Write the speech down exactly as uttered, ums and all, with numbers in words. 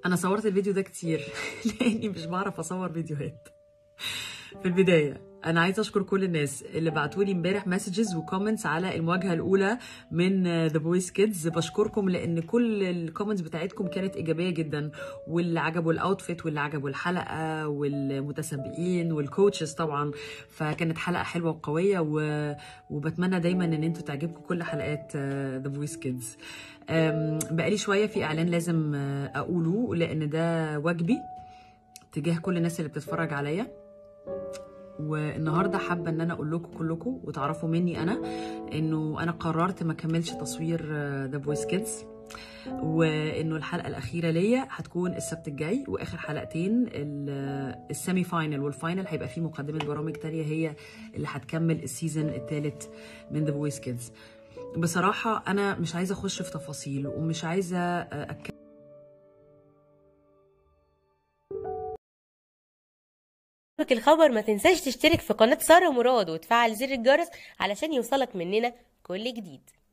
انا صورت الفيديو ده كتير لاني مش بعرف اصور فيديوهات. في البدايه انا عايزه اشكر كل الناس اللي بعتوا لي امبارح مسجز وكومنتس على المواجهه الاولى من ذا فويس كيدز. بشكركم لان كل الكومنتس بتاعتكم كانت ايجابيه جدا، واللي عجبوا الاوتفيت واللي عجبوا الحلقه والمتسابقين والكوتشز طبعا. فكانت حلقه حلوه وقويه و... وبتمنى دايما ان انتوا تعجبكم كل حلقات ذا فويس كيدز. بقالي شويه في اعلان لازم اقوله لان ده واجبي تجاه كل الناس اللي بتتفرج عليا، والنهارده حابه ان انا اقول لكم كلكم وتعرفوا مني انا انه انا قررت ما اكملش تصوير ذا فويس كيدز، وانه الحلقه الاخيره ليا هتكون السبت الجاي، واخر حلقتين السيمي فاينل والفاينل هيبقى فيه مقدمه برامج تانية هي اللي هتكمل السيزون الثالث من ذا فويس كيدز. بصراحه انا مش عايزه اخش في تفاصيل ومش عايزه أتكلم. الخبر ما تنساش تشترك في قناة سارة مراد وتفعل زر الجرس علشان يوصلك مننا كل جديد.